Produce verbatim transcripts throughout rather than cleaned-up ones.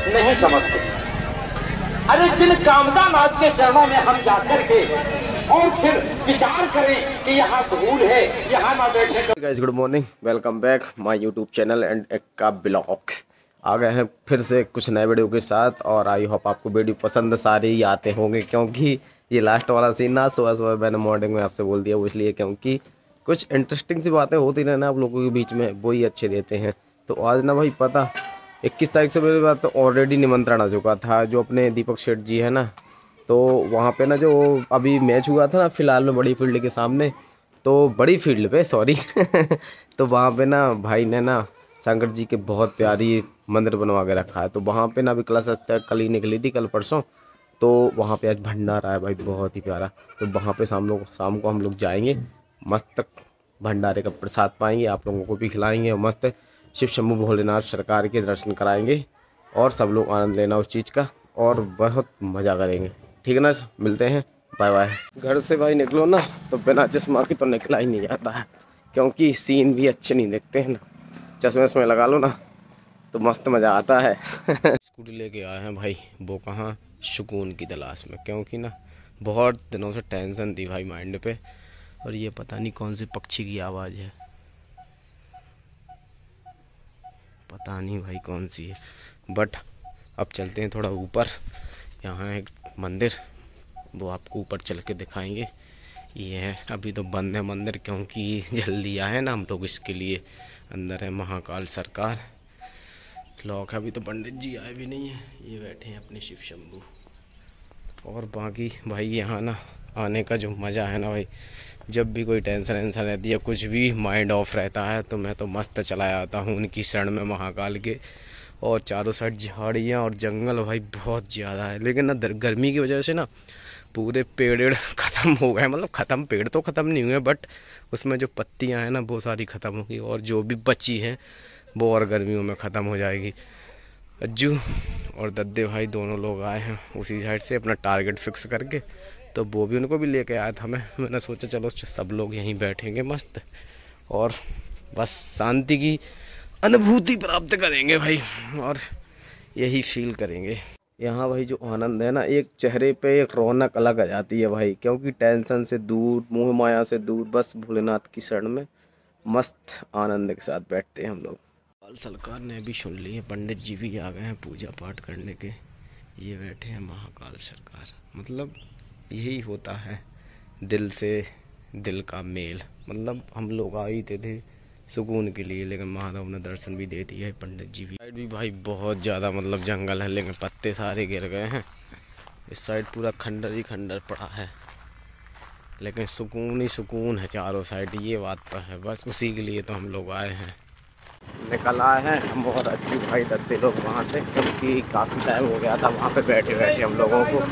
नहीं समझते। अरे जिन कामदा नाथ के चरणों में हम जाकर के और फिर विचार करें कि यहाँ धूल है, यहाँ ना बैठे। Guys good morning, welcome back my YouTube channel and एक का ब्लॉग। आ गए हैं फिर से कुछ नए वीडियो के साथ और आई होप आपको वीडियो पसंद सारे ही आते होंगे, क्योंकि ये लास्ट वाला सीन ना सुबह सुबह मैंने मॉर्निंग में आपसे बोल दिया वो इसलिए क्योंकि कुछ इंटरेस्टिंग सी बातें होती रहे ना आप लोगों के बीच में, वो ही अच्छे देते हैं। तो आज ना भाई पता इक्कीस तारीख से मेरी बात तो ऑलरेडी निमंत्रण आ चुका था, जो अपने दीपक शेठ जी है ना, तो वहाँ पे ना जो अभी मैच हुआ था ना फिलहाल में बड़ी फील्ड के सामने, तो बड़ी फील्ड पे सॉरी तो वहाँ पे ना भाई ने ना शंकर जी के बहुत प्यारी मंदिर बनवा के रखा है। तो वहाँ पे ना अभी क्लास कल ही निकली थी, कल परसों, तो वहाँ पे आज भंडारा है भाई बहुत ही प्यारा। तो वहाँ पे शाम लोग शाम को हम लोग जाएंगे, मस्त भंडारे का प्रसाद पाएंगे, आप लोगों को भी खिलाएंगे और मस्त शिव शंभू भोलेनाथ सरकार के दर्शन कराएंगे और सब लोग आनंद लेना उस चीज़ का और बहुत मज़ा करेंगे। ठीक है ना, मिलते हैं, बाय बाय। घर से भाई निकलो ना तो बिना चश्मा के तो निकला ही नहीं जाता है, क्योंकि सीन भी अच्छे नहीं दिखते हैं ना, चश्मे उसमें लगा लो ना तो मस्त मज़ा आता है स्कूटी लेके आए हैं भाई, वो कहाँ सुकून की तलाश में, क्योंकि ना बहुत दिनों से टेंशन थी भाई माइंड पे। और ये पता नहीं कौन से पक्षी की आवाज़ है, पता नहीं भाई कौन सी है, बट अब चलते हैं थोड़ा ऊपर। यहाँ एक मंदिर, वो आपको ऊपर चल के दिखाएंगे। ये है, अभी तो बंद है मंदिर क्योंकि जल्दी आए ना हम लोग, इसके लिए। अंदर है महाकाल सरकार, लॉक है, अभी तो पंडित जी आए भी नहीं है, ये बैठे हैं अपने शिव शंभू। और बाकी भाई यहाँ ना आने का जो मज़ा है ना भाई, जब भी कोई टेंशन वेंशन रहती है, कुछ भी माइंड ऑफ रहता है, तो मैं तो मस्त चला आता हूँ उनकी शरण में महाकाल के। और चारों साइड झाड़ियाँ और जंगल भाई बहुत ज़्यादा है, लेकिन ना गर्मी की वजह से ना पूरे पेड़ ख़त्म हो गए, मतलब ख़त्म पेड़ तो ख़त्म नहीं हुए, बट उसमें जो पत्तियाँ हैं ना वो सारी ख़त्म होगी, और जो भी बची हैं वो और गर्मियों में ख़त्म हो जाएगी। अज्जू और दद्दे भाई दोनों लोग आए हैं उसी साइड से अपना टारगेट फिक्स करके, तो वो भी उनको भी लेके आया था मैं मैंने सोचा चलो सब लोग यहीं बैठेंगे मस्त और बस शांति की अनुभूति प्राप्त करेंगे भाई, और यही फील करेंगे। यहाँ भाई जो आनंद है ना, एक चेहरे पे एक रौनक अलग आ जाती है भाई, क्योंकि टेंशन से दूर, मोह माया से दूर, बस भोलेनाथ की शरण में मस्त आनंद के साथ बैठते हैं हम लोग। काल सरकार ने भी सुन ली है, पंडित जी भी आ गए हैं पूजा पाठ करने के, ये बैठे हैं महाकाल सरकार। मतलब यही होता है दिल से दिल का मेल, मतलब हम लोग आए थे, थे सुकून के लिए, लेकिन महादेव ने दर्शन भी दे दिया है, पंडित जी भी। साइड भी भाई बहुत ज़्यादा मतलब जंगल है, लेकिन पत्ते सारे गिर गए हैं, इस साइड पूरा खंडर ही खंडर पड़ा है, लेकिन सुकून ही सुकून है चारों साइड, ये बात तो है। बस उसी के लिए तो हम लोग आए हैं, निकल आए हैं हम और अच्छी भाई दत्ते लोग वहाँ से, क्योंकि काफ़ी टाइम हो गया था वहाँ पे बैठे बैठे हम लोगों को।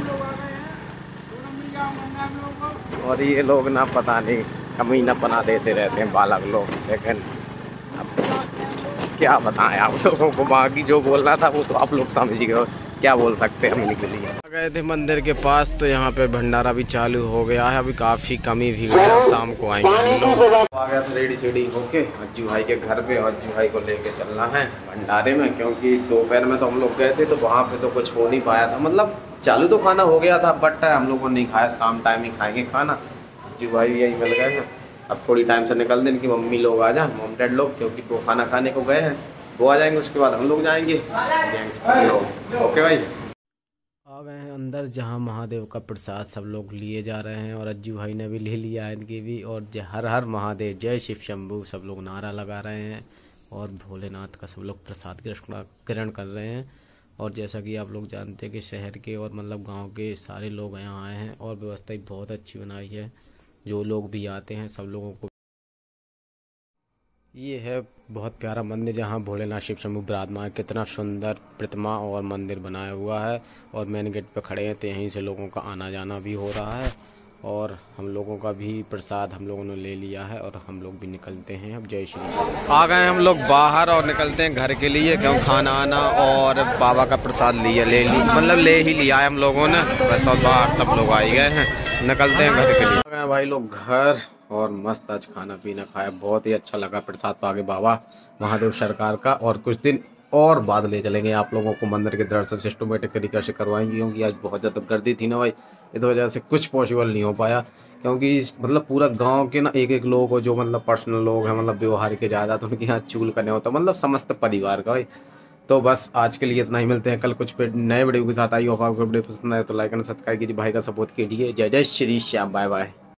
और ये लोग ना पता नहीं कमीना बना देते रहते हैं बालक लोग, लेकिन अब क्या बताएं आप लोगों को, बाकी जो बोलना था वो तो आप लोग समझ गए, क्या बोल सकते हैं हम इनके लिए। गए थे मंदिर के पास, तो यहाँ पे भंडारा भी चालू हो गया है, अभी काफ़ी कमी भी हुई है, शाम को आएंगे हम लोग। आ गया था रेडी शेडी होके अज्जू भाई के घर पे, और अज्जू भाई को लेके चलना है भंडारे में, क्योंकि दोपहर में तो हम लोग गए थे तो वहाँ पे तो कुछ हो नहीं पाया था, मतलब चालू तो खाना हो गया था बट हम लोगों ने नहीं खाया, शाम टाइम ही खाएंगे खाना। अज्जू भाई भी यही मिल गए हैं, अब थोड़ी टाइम से निकल दें कि मम्मी लोग आ जाए, मम डैड लोग, क्योंकि वो खाना खाने को गए हैं, वो आ जाएंगे, उसके बाद हम लोग जाएंगे लोग। ओके भाई, आ गए हैं अंदर जहां महादेव का प्रसाद सब लोग लिए जा रहे हैं, और अज्जू भाई ने भी ले लिया इनकी भी, और हर हर महादेव जय शिव शंभू सब लोग नारा लगा रहे हैं, और भोलेनाथ का सब लोग प्रसाद ग्रहण कर रहे हैं। और जैसा कि आप लोग जानते हैं कि शहर के और मतलब गांव के सारे लोग यहाँ आए हैं, और व्यवस्था बहुत अच्छी बनाई है, जो लोग भी आते हैं सब लोगों को। ये है बहुत प्यारा मंदिर जहाँ भोलेनाथ शिव शंभू विराजमान, कितना सुंदर प्रतिमा और मंदिर बनाया हुआ है, और मेन गेट पे खड़े हैं तो यहीं से लोगों का आना जाना भी हो रहा है, और हम लोगों का भी प्रसाद हम लोगों ने ले लिया है, और हम लोग भी निकलते हैं अब। जय श्री। आ गए हम लोग बाहर और निकलते हैं घर के लिए, क्यों खाना आना और बाबा का प्रसाद लिया ले ली मतलब ले ही लिया है हम लोगों ने, बस और बाहर सब लोग आ ही गए हैं, निकलते हैं घर के लिए। आ गए भाई लोग घर, और मस्त आज खाना पीना खाया, बहुत ही अच्छा लगा प्रसाद पाके बाबा महादेव सरकार का। और कुछ दिन और बाद ले चलेंगे आप लोगों को मंदिर के दर्शन सिस्टमेटिक तरीके से करवाएंगे, क्योंकि आज बहुत ज़्यादा गर्दी थी ना भाई, इस वजह से कुछ पॉसिबल नहीं हो पाया। क्योंकि मतलब पूरा गांव के ना एक एक लोग को जो मतलब पर्सनल लोग हैं, मतलब व्यवहार के ज़्यादा, तो उनके यहाँ चूल करने होता, मतलब समस्त परिवार का भाई। तो बस आज के लिए इतना ही, मिलते हैं कल कुछ नए वीडियो के साथ। आई होप आपको वीडियो पसंद आए तो लाइक एंड सब्सक्राइब कीजिए, भाई का सपोर्ट कीजिए। जय जय श्री श्याम, बाय बाय।